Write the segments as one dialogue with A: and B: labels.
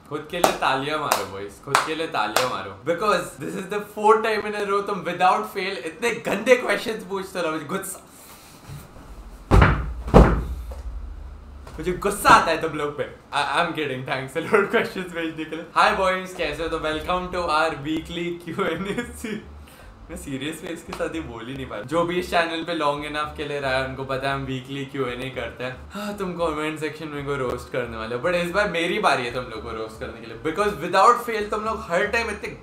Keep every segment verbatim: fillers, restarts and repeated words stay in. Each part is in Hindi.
A: खुद के लिए तालियां मारो बॉयज, खुद के लिए तालियां मारो, because this is the fourth time in a row तुम विदाउट फेल इतने गंदे क्वेश्चंस पूछते हो, मुझे गुस्सा मुझे गुस्सा आता है तुम लोग पे। I am kidding, thanks a lot questions भेजने के लिए। हाय बॉयज, कैसे हो? तो welcome to our weekly Q and A. मैं सीरियस फेस के साथ ही बोल ही नहीं पा रहा। जो भी इस चैनल पे लॉन्ग इनफ के लिए रहा है उनको पता है हम वीकली क्यू एन ए करते हैं। हाँ, तुम कमेंट सेक्शन में को रोस्ट करने वाले हो, बट इस बार मेरी बारी है तुम लोग को रोस्ट करने के लिए, बिकॉज विदाउट फेल तुम लोग हर टाइम इतने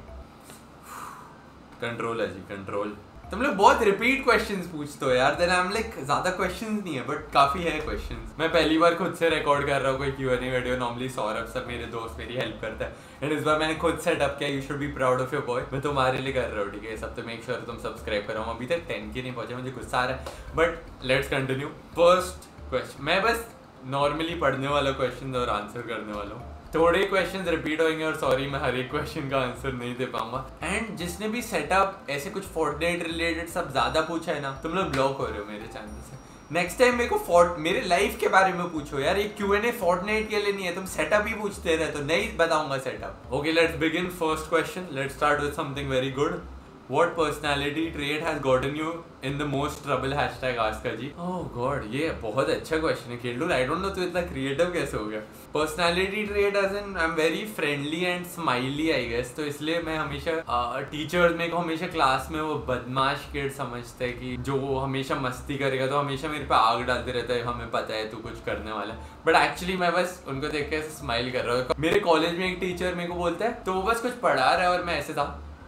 A: कंट्रोल है जी, कंट्रोल। तुम लोग बहुत रिपीट क्वेश्चंस पूछते हो यार, देन आई एम लाइक ज्यादा क्वेश्चंस नहीं है बट काफी है क्वेश्चंस। मैं पहली बार खुद से रिकॉर्ड कर रहा हूँ कोई Q N A video. Normally Saurabh sir मेरे दोस्त मेरी हेल्प करता है, एंड इस बार मैंने खुद सेटअप किया। You should be proud of your boy. मैं तुम्हारे लिए कर रहा हूँ, ठीक है? सब तो मेक श्योर तुम सब्सक्राइब करो। अभी तक टेन के नहीं पहुंचे, मुझे गुस्सा आ रहा है, but let's continue. First question, मैं बस नॉर्मली पढ़ने वाला क्वेश्चन और आंसर करने वाला हूँ। थोड़े क्वेश्चंस रिपीट होंगे और सॉरी मैं हर एक क्वेश्चन का आंसर नहीं दे पाऊंगा। एंड जिसने भी सेटअप ऐसे कुछ फोर्टनाइट रिलेटेड सब ज्यादा पूछा है ना, तुम लोग ब्लॉक हो रहे हो मेरे चैनल से। नेक्स्ट टाइम मेरे को फोर्ट मेरे लाइफ के बारे में पूछो यार, ये क्यू एन ए फोर्टनाइट के लिए नहीं है। तुम सेटअप ही पूछते रहे तो नहीं बताऊंगा setup. Okay, let's begin first question. Let's start with something very good. What personality trait has gotten you in the most trouble? Hashtag ask G. Oh God, ये बहुत अच्छा क्वेश्चन है खेल। I don't know तू इतना क्रिएटिव कैसे हो गया। Personality trait as in I'm very friendly and smiley I guess। तो इसलिए मैं हमेशा टीचर्स मेरे को हमेशा क्लास में वो बदमाश किड समझते हैं कि जो हमेशा मस्ती करेगा तो हमेशा मेरे पे आग डालते रहता है, हमें पता है तू कुछ करने वाला है। बट एक्चुअली मैं बस उनको देख के स्माइल कर रहा हूँ। मेरे कॉलेज में एक टीचर मेरे को बोलता है तो वो बस कुछ पढ़ा रहा है और मैं ऐसे था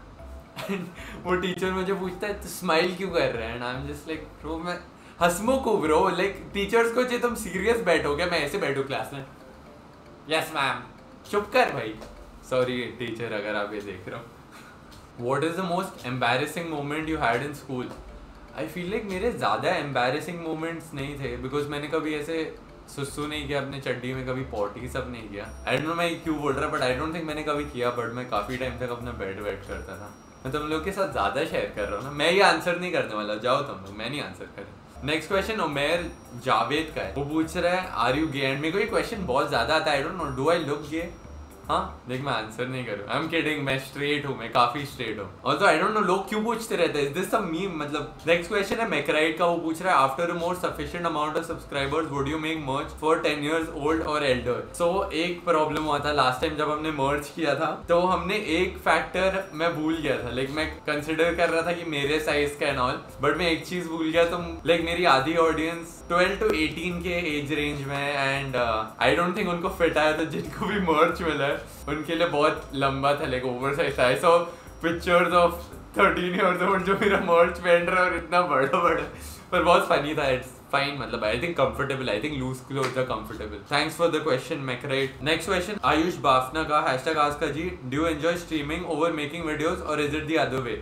A: वो टीचर मुझे पूछता है तो स्माइल क्यों कर रहे हैं, and I am just like bro मैं हंसमुख हूँ ब्रो। लाइक टीचर्स को चाहिए तुम सीरियस बैठोगे, मैं ऐसे बैठूँ क्लास में, यस मैम, चुप कर भाई। सॉरी टीचर अगर आप ये देख रहे हो। What is the most embarrassing moment you had in school? I feel like मेरे ज़्यादा एम्बैरेसिंग मोमेंट्स नहीं थे, बिकॉज मैंने कभी ऐसे सुसु नहीं किया अपने चड्डी में, कभी पॉटी सब नहीं किया। आई डोंट नो मैं क्यों बोल रहा, बट आई डोंट थिंक मैंने कभी किया। बट मैं काफ़ी टाइम तक अपना बेड वेट करता था। मैं तुम लोग के साथ ज़्यादा शेयर कर रहा हूँ ना, मैं ये आंसर नहीं करने वाला, जाओ तुम लोग, मैं नहीं आंसर कर रहा। नेक्स्ट क्वेश्चन उमेर जावेद का है। वो पूछ रहा है आर यू गे, एंड मेरे को ये क्वेश्चन बहुत ज़्यादा आता है। I don't know do I look gay. हाँ देख, मैं आंसर नहीं करूँ, आई एम किडिंग, मैं स्ट्रेट हूँ, मैं काफी स्ट्रेट हूँ। और तो आई डोंट नो लोग क्यों पूछते रहते हैं, इज दिस सम मीम? मतलब नेक्स्ट क्वेश्चन है मैकराइट का। वो पूछ रहा है after a more sufficient amount of subscribers would you make merch for ten years old और एल्डर? सो एक प्रॉब्लम हुआ था लास्ट टाइम जब हमने मर्च किया था, तो हमने एक फैक्टर मैं भूल गया था। लाइक मैं कंसिडर कर रहा था कि मेरे साइज का एंड ऑल, बट मैं एक चीज भूल गया। तुम लाइक मेरी आधी ऑडियंस ट्वेल्व टू एटीन के एज रेंज में, एंड आई डोंट थिंक उनको फिट आया। तो जिनको भी मर्च मिला है उनके लिए बहुत लंबा था, लाइक ओवर साइज था। So pictures of thirteen years old जो मेरा मर्च पहन रहा है और इतना बड़ा बड़ा, पर बहुत फनी था। इट्स फाइन, मतलब I think comfortable, I think loose clothes are comfortable. Thanks for the question मैकराइट। नेक्स्ट क्वेश्चन आयुष बाफना का, hashtag ask ji. Do you enjoy streaming over making videos or is it the other way?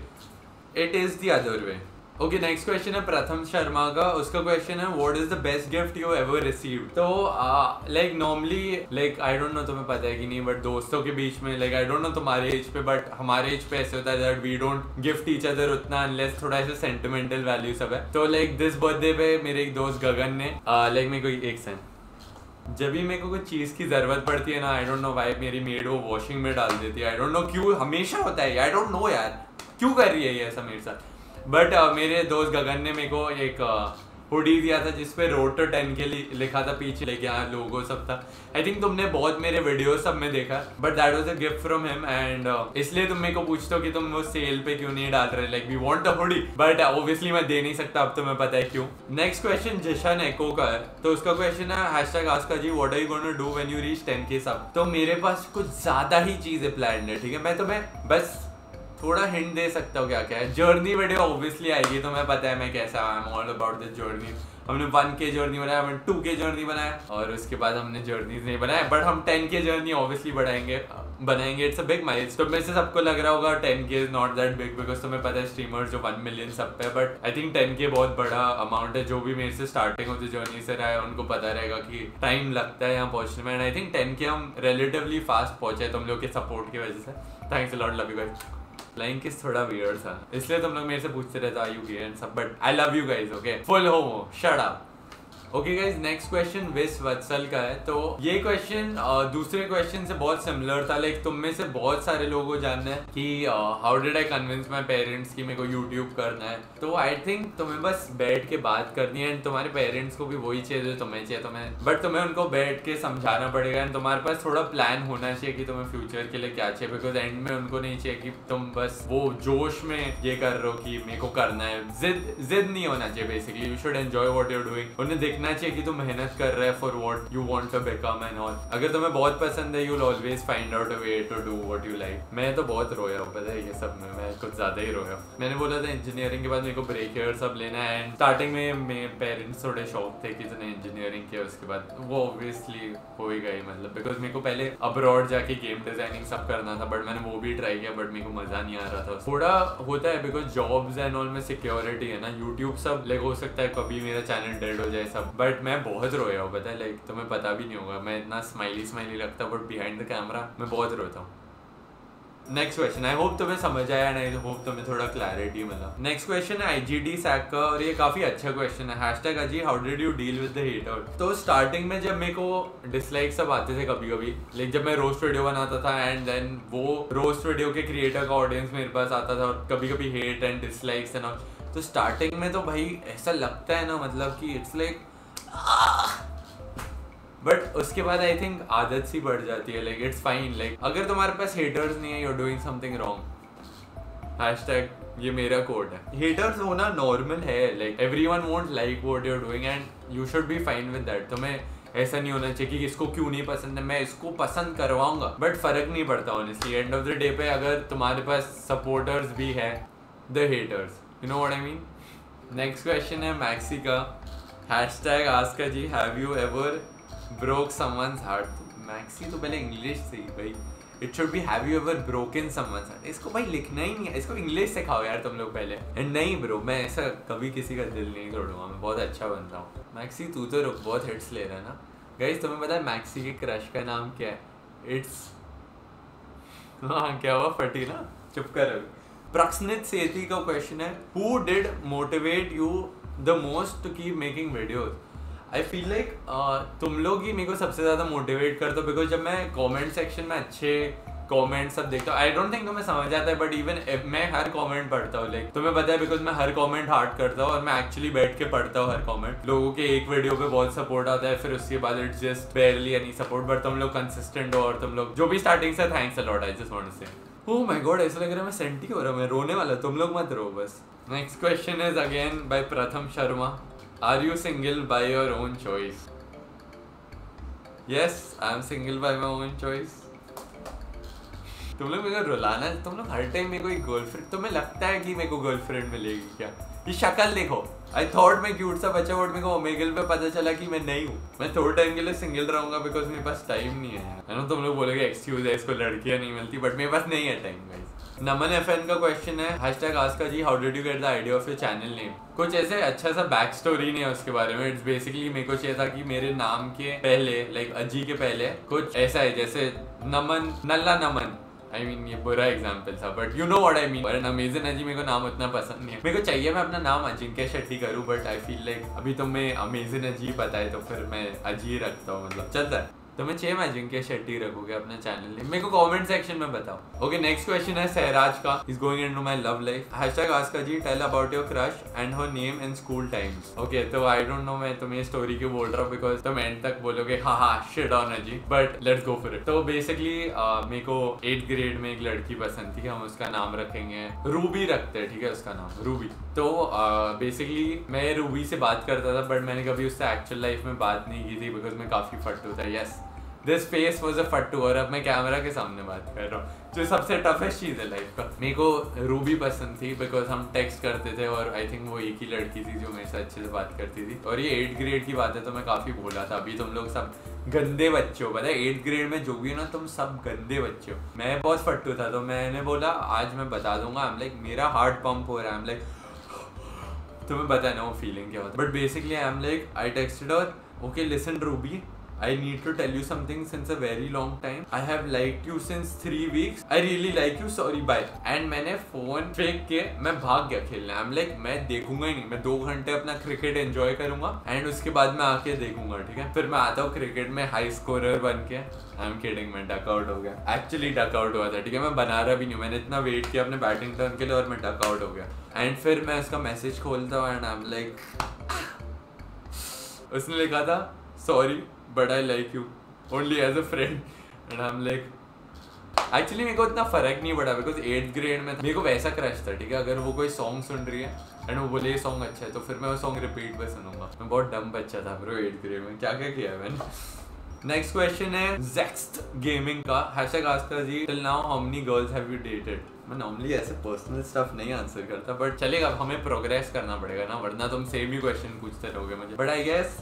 A: It is the other way. Okay, next question है प्रथम शर्मा का। उसका क्वेश्चन है what is the best gift you ever received? तो like normally like I don't know तुम्हें पता है कि नहीं, बट दोस्तों के बीच में लाइक आई डोंट नो तुम्हारे एज पे, बट हमारे एज पे ऐसे होता है that we don't gift each other उतना अनलेस थोड़ा ऐसे सेंटिमेंटल वैल्यू सब है। तो लाइक दिस बर्थडे पे मेरे एक दोस्त गगन ने लाइक मेरे को एक सेकंड जब भी मेरे को कोई चीज़ की ज़रूरत पड़ती है ना, आई डोंट नो वाई मेरी मेड वो वॉशिंग में डाल देती है। आई डोंट नो क्यों हमेशा होता है, आई डोंट नो यार क्यों कर रही है ये ऐसा मेरे साथ। बट uh, मेरे दोस्त गगन ने मेरे को एक हुडी uh, दिया था जिसपे रोड टू टेन के लिए लिखा था पीछे, लेके यहाँ लोगो सब था। आई थिंक तुमने बहुत मेरे वीडियो सब में देखा, but that was a gift from him. And इसलिए तुम मेरे को पूछते हो कि तुम वो सेल पे क्यों नहीं डाल रहे, like we want the hoodie, but obviously मैं दे नहीं सकता, अब तुम्हें पता है क्यों। नेक्स्ट क्वेश्चन जशन एको का है। तो उसका क्वेश्चन है hashtag ask G what are you going to do when you reach ten K sub? तो मेरे पास कुछ ज्यादा ही चीजें प्लान है, ठीक है? मैं तुम्हें बस थोड़ा हिंट दे सकता हूँ क्या क्या है। जर्नी वीडियो ऑब्वियसली आएगी, तुम्हें पता है मैं कैसा, I am all about this journey. हमने वन के जर्नी बनाया, हमने टू के जर्नी बनाया, और उसके बाद हमने जर्नीज नहीं बनाया, बट हम टेन के जर्नी ऑब्वियसली बढ़ाएंगे बनाएंगे। It's a big milestone. मेरे से सबको लग रहा होगा ten K is not that big, because तुम्हें पता है स्ट्रीमर्स जो वन मिलियन सब पे, बट आई थिंक टेन के बहुत बड़ा अमाउंट है। जो भी मेरे से स्टार्टिंग होती जर्नी से रहा है उनको पता रहेगा कि टाइम लगता है यहाँ पहुंचने में, एंड आई थिंक टेन के हम रिलेटिवली फास्ट पहुंचे तुम लोग के सपोर्ट की वजह से। Thanks a lot, love you guys. Flying kiss थोड़ा वियर्ड था, इसलिए तुम लोग मेरे से पूछते रहते आर यू गे एंड सब, but I love you guys, okay? Full homo, shut up. Okay guys, next question विस वत्सल का है। तो ये क्वेश्चन दूसरे क्वेश्चन से बहुत सिमिलर था। लाइक तुम में से बहुत सारे लोगों को जानना है कि how did I convince my parents कि मेरे को यूट्यूब करना है। तो आई थिंक तुम्हें बस बैठ के बात करनी है एंड तुम्हारे पेरेंट्स को भी वही चाहिए जो तुम्हें चाहिए तुम्हें बट तुम्हें उनको बैठ के समझाना पड़ेगा एंड तुम्हारे पास थोड़ा प्लान होना चाहिए कि तुम्हें फ्यूचर के लिए क्या चाहिए। बिकॉज एंड में उनको नहीं चाहिए कि तुम बस वो जोश में ये कर रहे हो कि मेरे को करना है। जिद जिद नहीं होना चाहिए। Basically you should enjoy what you are doing. उन्हें देखना चाहिए कि तुम मेहनत कर रहे हैं for what you want to become and all. अगर तुम्हें बहुत पसंद है you will always find out a way to do what you like. मैं तो बहुत रोया हूँ पता है ये सब में, मैं कुछ ज्यादा ही रोया हूँ। मैंने बोला था इंजीनियरिंग के बाद मेरे को ब्रेक ईयर सब लेना है एंड स्टार्टिंग में मेरे पेरेंट्स थोड़े शौक थे कि तूने इंजीनियरिंग किया उसके बाद वो ऑब्वियसली हो ही गई। मतलब बिकॉज मेरे को पहले अब्रॉड जाके गेम डिजाइनिंग सब करना था बट मैंने वो भी ट्राई किया बट मेरे को मजा नहीं आ रहा था। थोड़ा होता है बिकॉज जॉब्स एंड ऑल में सिक्योरिटी है ना। यूट्यूब सब लाइक हो सकता है कभी मेरा चैनल डेड हो जाए सब बट मैं बहुत रोया हूँ पता है। लाइक तुम्हें पता भी नहीं होगा मैं इतना स्माइली स्माइली लगता बट बिहाइंड द कैमरा मैं बहुत रोता हूँ। नेक्स्ट क्वेश्चन, आई होप तुम्हें समझ आया एंड आई होप तुम्हें थोड़ा क्लैरिटी मिला। नेक्स्ट क्वेश्चन है आईजीडी सैक का और ये काफी अच्छा क्वेश्चन है। हैशटैग अजी how did you deal with the hater. तो स्टार्टिंग में जब मेरे को डिसलाइक सब आते थे कभी कभी लाइक जब मैं रोस्ट वीडियो बनाता था एंड देन वो रोस्ट वीडियो के क्रिएटर का ऑडियंस मेरे पास आता था और कभी कभी hate and dislikes and all. तो स्टार्टिंग में तो भाई ऐसा लगता है ना मतलब कि इट्स लाइक बट उसके बाद आई थिंक आदत सी बढ़ जाती है। Like it's fine. लाइक अगर तुम्हारे पास हेटर्स नहीं है you are doing something wrong. Hashtag ये मेरा कोड है। हेटर्स होना नॉर्मल है। Like everyone won't like what you are doing and you should be fine with that. तुम्हें ऐसा नहीं होना चाहिए कि इसको क्यों नहीं पसंद है मैं इसको पसंद करवाऊंगा बट फर्क नहीं पड़ता honestly. End of the day पे अगर तुम्हारे पास सपोर्टर्स भी है the haters you know what I mean. Next question है मैक्सी का। हैशटैग आस्क अजी have you ever broke someone's heart। Maxi तो पहले इंग्लिश से ही भाई it should be have you ever broken someone's heart। इसको भाई लिखना ही नहीं है, इसको इंग्लिश सिखाओ यार तुम लोग पहले। एंड नहीं ब्रो मैं ऐसा कभी किसी का दिल नहीं तोड़ूंगा, मैं बहुत अच्छा बनता हूँ। मैक्सी तू तो रुक बहुत हिट्स ले रहा है ना। गाइस तुम्हें पता है मैक्सी के क्रश का नाम क्या है? इट्स हाँ क्या हुआ फटी ना, चुप कर अभी। प्रक्सनित सेठी का क्वेश्चन है who did motivate you the most to keep making videos. I feel like तुम लोग ही मेरे को सबसे ज़्यादा मोटिवेट करते हो बिकॉज जब मैं कमेंट सेक्शन में अच्छे कमेंट सब देखता हूँ आई डोंट थिंक तुम्हें समझ आता है बट इवन मैं हर कमेंट पढ़ता हूँ। लाइक तुम्हें पता है बिकॉज मैं हर कमेंट हार्ड करता हूँ और मैं एक्चुअली बैठ के पढ़ता हूँ हर कमेंट। लोगों के एक वीडियो पे बहुत सपोर्ट आता है फिर उसके बाद it's just barely any support but तुम लोग कंसिस्टेंट हो और तुम लोग जो भी स्टार्टिंग से thanks a lot. I just want to say oh my God ऐसा लग रहा है मैं सेंटी हो रहा हूँ, मैं रोने वाला। तुम लोग मत रो बस। Next question is again by Pratham Sharma. Are you single by your own choice? Yes, I am single by my own choice। तुम लोग मेरे को रुलाना है। तुम लोग हर टाइम मेरे को एक गर्लफ्रेंड, तुम्हें लगता है कि मेरे को गर्लफ्रेंड मिलेगी क्या? ये शक्ल देखो। आई थॉट मैं क्यूट सा बच्चा बट मेरे को ओमेगल पे पता चला कि मैं नहीं हूँ। मैं थोड़े टाइम के लिए सिंगल रहूंगा बिकॉज मेरे पास टाइम नहीं है। है ना तुम लोग बोलोगे एक्सक्यूज है इसको लड़कियां नहीं मिलती बट मेरे पास नहीं है टाइम गाइस। नमन एफएन का क्वेश्चन है hashtag ask G how did you get the idea of your channel name. कुछ ऐसे अच्छा सा बैक स्टोरी नहीं है उसके बारे में। इट्स बेसिकली मेरे को चाहिए था कि मेरे नाम के पहले लाइक अजी के पहले कुछ ऐसा है जैसे नमन नल्ला नमन। आई मीन ये बुरा एग्जाम्पल था but you know what I mean. और अमेजिंग अजी मेरे को नाम उतना पसंद नहीं है। मेरे को चाहिए मैं अपना नाम अजिंक्य शेट्टी करूँ बट आई फील लाइक अभी तुम्हें अमेजिंग अजी पता है तो फिर मैं अजी रखता हूँ। मतलब चलता है तुम्हें चाहिए मैं अजिंक्य शेट्टी रखोगे अपना चैनल नेम मेरे को कमेंट सेक्शन में बताओ। ओके नेक्स्ट क्वेश्चन है सहराज का। Is going into my love life. Hashtag ask G tell about your crush and her name in school times. Okay तो आई डोंट नो मैं तुम्हें स्टोरी क्यों बोल रहा हूँ बिकॉज तुम एंड तक बोलोगे हाँ हाँ शिट ऑन अजी but let's go for it. तो बेसिकली मेरे को एट ग्रेड में एक लड़की पसंद थी। हम उसका नाम रखेंगे रूबी रखते हैं ठीक है उसका नाम रूबी। तो बेसिकली uh, मैं रूबी से बात करता था बट मैंने कभी उससे एक्चुअल लाइफ में बात नहीं की थी बिकॉज मैं काफी फट्टू था। Yes this face was a फट्टू और अब मैं कैमरा के सामने बात कर रहा हूँ जो सबसे टफेस्ट चीज़ है लाइफ का। मेरे को रूबी पसंद थी बिकॉज हम टेक्स्ट करते थे और आई थिंक वो एक ही लड़की थी जो मेरे से अच्छे से बात करती थी। और ये एट ग्रेड की बात है तो मैं काफ़ी बोला था। अभी तुम लोग सब गंदे बच्चे हो पता है एट ग्रेड में जो भी हो ना तुम सब गंदे बच्चे हो। मैं बहुत फट्टू था तो मैंने बोला आज मैं बता दूंगा। आई एम लाइक मेरा हार्ट पंप हो रहा है। आई एम लाइक तुम्हें पता है ना वो फीलिंग क्या होता है but basically I am like I texted और okay listen Ruby I need to tell you something since a very long time. I have liked you since three weeks. I really like you. Sorry, bye. And मैंने फोन फेंक के मैं भाग गया खेलने. I'm like मैं देखूंगा ही नहीं. मैं दो घंटे अपना क्रिकेट एंजॉय करूंगा एंड उसके बाद मैं आके देखूंगा. ठीक है, फिर मैं आता हूँ क्रिकेट में हाई स्कोरर बन के. आई एम किडिंग, मैं डक आउट हो गया. एक्चुअली डक आउट हुआ था. ठीक है, मैं बना रहा भी नहीं. मैंने इतना वेट किया अपने बैटिंग टर्न के लिए और मैं डक आउट हो गया. एंड फिर मैं उसका मैसेज खोलता हूँ एंड आई एम लाइक, उसने लिखा था sorry but I like you only as a friend. And I am like actually मेरे को इतना फर्क नहीं पड़ा बिकॉज एट्थ ग्रेड में मेरे को वैसा क्रश था. ठीक है, अगर वो कोई सॉन्ग सुन रही है एंड वो बोले ये सॉन्ग अच्छा है तो फिर मैं वो सॉन्ग रिपीट पे सुनूंगा. मैं बहुत डम बच्चा था ब्रो एट्थ ग्रेड में. क्या क्या किया मैंने. नेक्स्ट क्वेश्चन है जेक्स्ट गेमिंग का. हैशटैग आस्का जी till now how many girls have you dated. मैं नॉर्मली ऐसे पर्सनल स्टफ नहीं आंसर करता बट चलेगा, हमें प्रोग्रेस करना पड़ेगा ना, वरना तुम सेम ही क्वेश्चन पूछते रहोगे मुझे. But I guess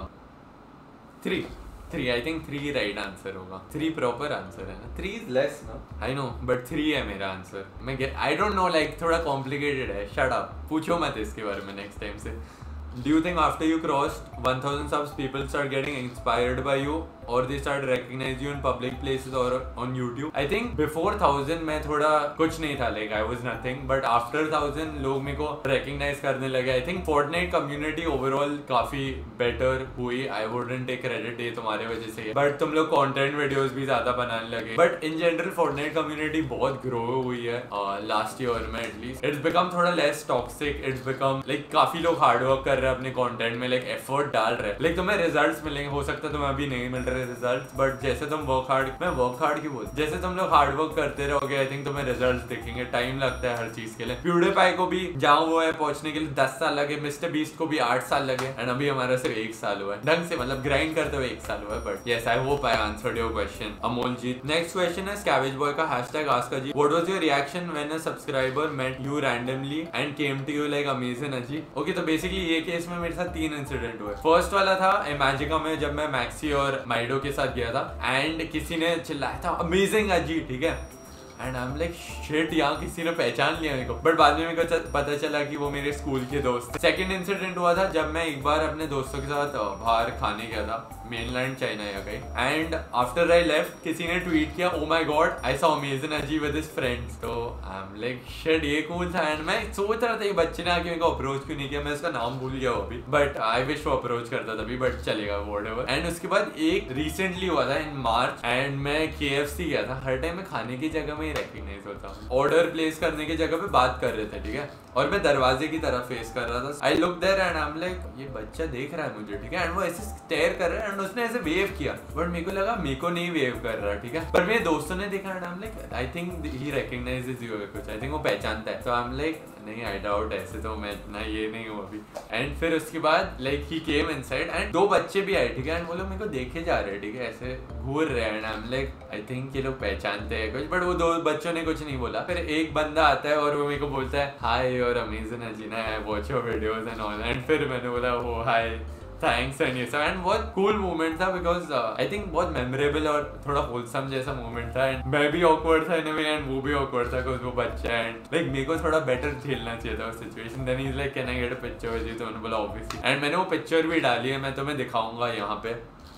A: three three I think three right answer होगा. थ्री प्रॉपर आंसर है ना. थ्री इज लेस ना, आई नो, बट थ्री है मेरा आंसर. मैं आई डोंट नो लाइक थोड़ा कॉम्प्लिकेटेड है. शट अप, पूछो मत इसके बारे में नेक्स्ट टाइम से. Do you think after you crossed one thousand subs people start getting inspired by you or they start recognize you in public places or on YouTube? I think before thousand मैं थोड़ा कुछ नहीं था, like I was nothing, but after thousand लोग मेरे को recognize करने लगे. I think Fortnite community overall काफी better हुई. I wouldn't take credit, ये तुम्हारे वजह से, but तुम लोग content videos भी ज्यादा बनाने लगे. But in general Fortnite community बहुत grow हुई है uh, last year में at least. It's become थोड़ा less toxic. It's become like काफी लोग hard work कर अपने कंटेंट में लाइक एफर्ट डाल रहे हैं. लाइक तुम्हें रिजल्ट्स मिलेंगे, हो सकता है तुम्हें अभी नहीं मिल रहे रिजल्ट्स, बट जैसे तुम वर्क हार्ड, मैं वर्क हार्ड क्यों बोलूं, जैसे तुम लोग हार्ड वर्क करते रहोगे आई थिंक तुम्हें रिजल्ट्स दिखेंगे. टाइम लगता है हर चीज के लिए. प्यूडीपाई को भी जहाँ वो है पहुंचने के लिए दस साल लगे, मिस्टर बीस्ट को भी आठ साल लगे एंड अभी हमारा सिर्फ एक साल हुआ है ढंग से, मतलब ग्राइंड करते हुए एक साल हुआ है. But yes I hope I answered your question Amol ji. Next question है स्कैवेज बॉय का. हैशटैग आस्का जी what was your reaction when a subscriber met you randomly and came to you like amazing Aji. Okay, तो बेसिकली ये केस में मेरे साथ तीन इंसिडेंट हुए. फर्स्ट वाला था इमेजिका में जब मैं मैक्सी और माइडो के साथ गया था एंड किसी ने चिल्लाया था अमेजिंग अजी. ठीक है, and I am like shit, यहाँ किसी ने पहचान लिया मेरे को. बट बाद में मेरे को पता चला कि वो मेरे स्कूल के दोस्त. सेकंड इंसिडेंट हुआ था जब मैं एक बार अपने दोस्तों के साथ बाहर खाने गया था मेनलैंड चाइना या कहीं, एंड आफ्टर आई लेफ्ट किसी ने ट्वीट किया oh my god I saw amazing Aji with his friends. तो आई एम लाइक शिट, ये कूल था. एंड मैं सोच रहा था ये बच्चे ने आके मेरे को अप्रोच क्यों नहीं किया. मैं उसका नाम भूल गया अभी, बट आई विश वो अप्रोच करता तभी, बट चलेगा व्हाटएवर. एंड उसके बाद एक रिसेंटली हुआ था इन मार्च एंड मैं केएफसी गया था. हर टाइम मैं खाने की जगह में ही रिकॉग्नाइज होता हूँ. ऑर्डर प्लेस करने की जगह पे बात कर रहे थे, ठीक है, और मैं दरवाजे की तरफ फेस कर रहा था. I look there and I am like ये बच्चा देख रहा है मुझे. ठीक है, एंड वो ऐसे स्टेयर कर रहा है एंड उसने ऐसे वेव किया, बट मेरे को लगा मेरे को नहीं वेव कर रहा. ठीक है, पर मेरे दोस्तों ने देखा and I am like I think he recognizes you कुछ, आई थिंक वो पहचानता है. तो आई एम लाइक नहीं, आई डाउट, ऐसे तो मैं इतना ये नहीं हूँ अभी. एंड फिर उसके बाद like he came inside and दो बच्चे भी आए. ठीक है, एंड वो लोग मेरे को देखे जा रहे हैं. ठीक है, ऐसे घूर रहे हैं and I am like I think ये लोग पहचानते हैं कुछ, बट वो दो बच्चों ने कुछ नहीं बोला. फिर एक बंदा आता है और वो मेरे को बोलता है हाय और अमेजिंग अजीना है, watch your videos and all. And फिर मैंने बोला ओ हाय थैंक्स एंड ये सब. एंड बहुत कूल मोमेंट था बिकॉज आई थिंक बहुत मेमोरेबल और थोड़ा होलसम जैसा मोमेंट था. एंड मैं भी ऑकवर्ड था इन अ वे एंड वो भी ऑकवर्ड था बिकॉज वो बच्चा है एंड लाइक मेरे को थोड़ा बेटर झेलना चाहिए था उस situation. Then he is like can I get a picture with you. तो मैंने बोला ऑब्वियसली, एंड मैंने वो पिक्चर भी डाली है, मैं तुम्हें दिखाऊंगा यहाँ पे.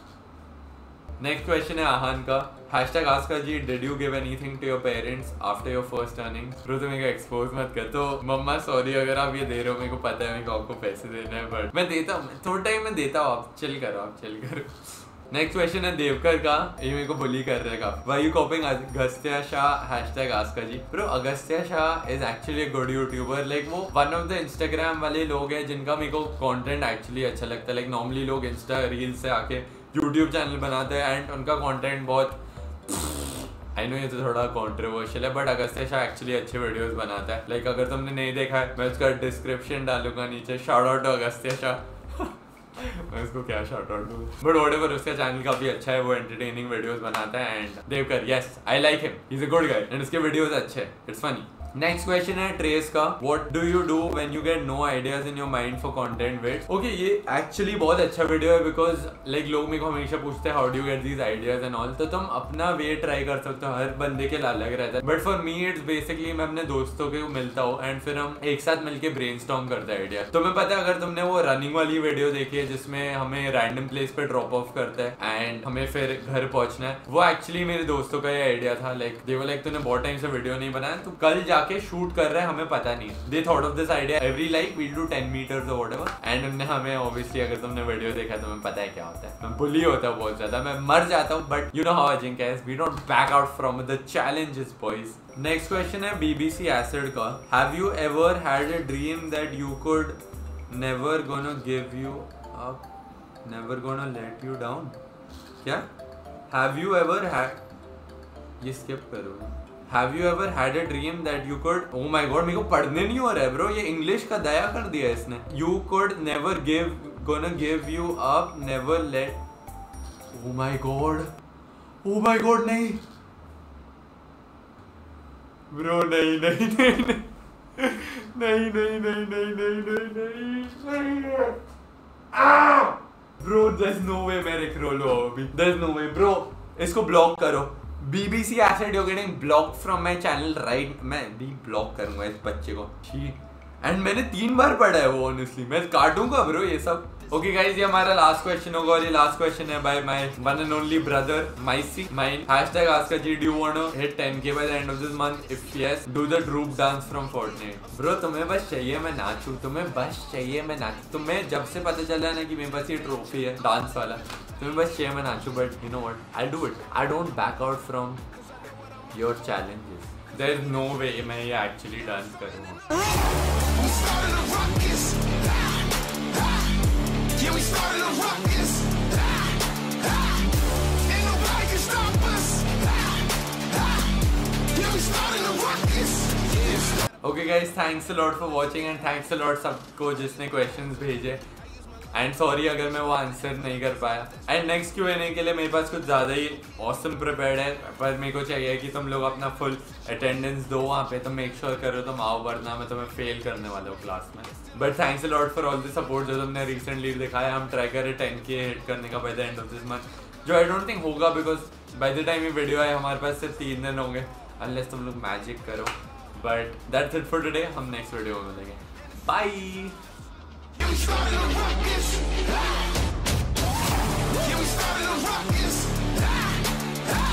A: नेक्स्ट क्वेश्चन है आहान का. हैशटैग आस्का जी did you give anything to your parents after your first earning. Bro तुम मेरे को एक्सपोज मत कर. तो मम्मा सॉरी अगर आप ये दे रहे हो, मेरे को पता है मेरे को आपको पैसे देने हैं, बट मैं देता हूँ थोड़ा टाइम में देता हूँ. आप चिल करो, आप चिल करो. नेक्स्ट क्वेश्चन है देवकर का. ये मेरे को बुली कर रहेगा. Why you copying Agastya Shah. Hashtag ask जी bro Agastya Shah is actually a good YouTuber. Like वो वन ऑफ द इंस्टाग्राम वाले लोग हैं जिनका मेरे को कंटेंट एक्चुअली अच्छा लगता है. लाइक नॉर्मली लोग इंस्टा रील्स से आके यूट्यूब चैनल बनाते हैं एंड उनका कंटेंट बहुत, आई नो ये तो थोड़ा कंट्रोवर्शियल है, बट अगस्त्य शाह एक्चुअली अच्छे वीडियोस बनाता है. लाइक अगर तुमने नहीं देखा है मैं उसका डिस्क्रिप्शन डालूंगा नीचे. Shout out to Agastya Shah. मैं उसको क्या शाउट आउट दूं, बट व्हाटएवर, उसका चैनल काफी अच्छा है, वो एंटरटेनिंग वीडियोस बनाता है. And Devkar yes I like him, he is a good guy and उसके वीडियोस अच्छे हैं, इट्स फनी. नेक्स्ट क्वेश्चन है ट्रेस का, what do you do when you get no ideas in your mind for content vids. Okay, ये एक्चुअली बहुत अच्छा वीडियो है बिकॉज लाइक लोग मेरे को हमेशा पूछते हैं how do you get these ideas and all, तो तुम अपना वे ट्राई कर सकते हो, हर बंदे के अलग रहता है। But for me it's basically मैं अपने दोस्तों के मिलता हूँ एंड फिर हम एक साथ मिलके ब्रेनस्टॉर्म करते हैं आइडिया। तुम्हें पता है अगर तुमने वो रनिंग वाली वीडियो देखी है जिसमें हमें रैंडम प्लेस पे ड्रॉप ऑफ करता है एंड हमें फिर घर पहुंचना है, वो एक्चुअली मेरे दोस्तों का ये आइडिया था। लाइक दे वर लाइक तूने बहुत टाइम से वीडियो नहीं बनाया, तू कल जाके शूट कर रहा है, हमें पता नहीं। They thought of this idea every like we do ten meters और व्हाटएवर एंड उन्होंने हमें ऑब्वियसली, अगर तुमने वीडियो देखा तो तुम्हें पता है क्या होता है, मैं बुली होता हूँ बहुत ज्यादा, मैं मर जाता हूँ, but you know how Ajinkya is, we don't back out from the challenges boys. Next question है बीबीसी एसिड का, have you ever had a dream that you could never gonna give you up, never gonna let you down? क्या हैव यू एवर हैड, ये स्किप करो, Have you ever had a dream that you could, oh my god, मेरे को पढ़ने नहीं हो रहा है ब्रो, ये इंग्लिश का दया कर दिया इसने। You could never give, gonna give you up, never let, oh my god, oh my god, नहीं ब्रो, नहीं नहीं नहीं नहीं नहीं नहीं नहीं नहीं नहीं नहीं नहीं ब्रो, there's no way मैं रिक रोल हो अभी, there's no way ब्रो, इसको ब्लॉक करो। BBC acid you getting block from my channel right, मैं भी ब्लॉक करूंगा इस बच्चे को, ठीक। एंड मैंने तीन बार पढ़ा है वो, ऑनेस्टली मैं काटूंगा ब्रो ये सब। ओके गाइस, ये हमारा लास्ट क्वेश्चन होगा और ये लास्ट क्वेश्चन है by my one and only brother माइसी माइन, hashtag ask ji, do you want to hit ten K by the end of this month, if yes do the droop dance from Fortnite. Bro तुम्हें बस चाहिए मैं नाचूं, तुम्हें बस चाहिए मैं नाचूं, तुम्हें जब से पता चला ना कि मेरे पास ये ट्रॉफी है डांस वाला, तुम्हें बस चाहिए मैं नाचूं, but you know what, I do it, I don't back out from your challenges, there is no way मैं ये एक्चुअली डांस करूंगा। Yeah, we started a ruckus. Ain't nobody can stop us. Yeah, we started a ruckus. Okay guys, thanks a lot for watching and thanks a lot सबको जिसने questions भेजे। एंड सॉरी अगर मैं वो आंसर नहीं कर पाया। And next Q N A के लिए मेरे पास कुछ ज़्यादा ही ऑसम प्रिपेयर्ड है, पर मेरे को चाहिए कि तुम लोग अपना फुल अटेंडेंस दो वहाँ पे, तो मेक श्योर करो तुम आओ, वरना मैं तुम्हें फेल करने वाला हूँ क्लास में। But thanks a lot for all the support जो तुमने रिसेंटली दिखाया। हम ट्राई करें टेन के हिट करने का by the end of this month, जो आई डोंट थिंक होगा बिकॉज बाय द टाइम ये वीडियो है हमारे पास सिर्फ तीन दिन होंगे अनलेस तुम लोग मैजिक करो। But that's it for today, हम नेक्स्ट वीडियो में मिलेंगे, बाय।